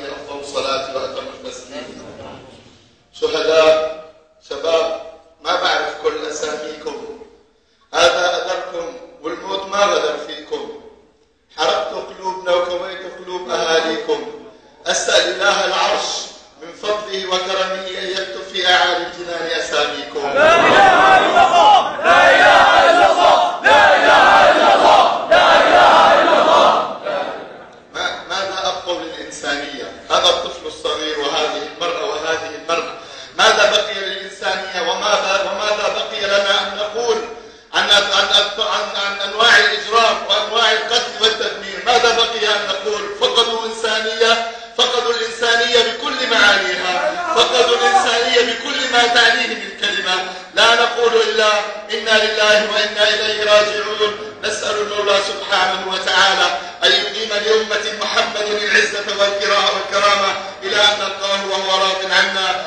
عليه أفضل الصلاة وأتم التسليم. شهداء، شباب، ما بعرف كل أساميكم، هذا أذركم والموت ما غدر فيكم، حرقتوا قلوبنا وكويتوا قلوب أهاليكم. أسأل إله العرش من فضله وكرمه أن يكتب في أعالي الجنان أساميكم. لا إله إلا الله، لا إله إلا الله، لا إله إلا الله، لا إله إلا الله. ماذا أبقوا للإنسانية؟ هذا الطفل الصغير وهذه المرأة وهذه المرأة، ماذا بقي للإنسانية؟ وماذا بقي لنا أن نقول عن أنواع الإجرام وأنواع القتل والتدمير؟ ماذا بقي أن نقول؟ فقدوا إنسانية، فقدوا الإنسانية بكل معانيها، فقدوا الإنسانية بكل ما تعنيه من كلمة. لا نقول إلا إنا لله وإنا إليه راجعون. نسأل المولى سبحانه وتعالى أن يديم لأمة محمد العزة والكرامة إلى أن نلقاه وهو راض عنا.